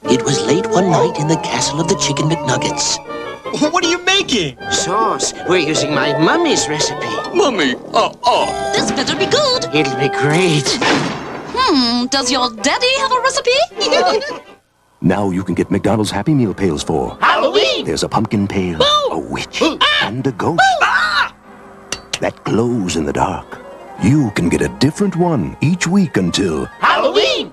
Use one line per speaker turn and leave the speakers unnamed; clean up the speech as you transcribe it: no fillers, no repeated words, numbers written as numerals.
It was late one night in the castle of the Chicken McNuggets.
What are you making?
Sauce. We're using my mummy's recipe.
Mummy,
This better be good.
It'll be great.
Does your daddy have a recipe?
Now you can get McDonald's Happy Meal pails for
Halloween!
There's a pumpkin pail, a witch, and a ghost that glows in the dark. You can get a different one each week until
Halloween!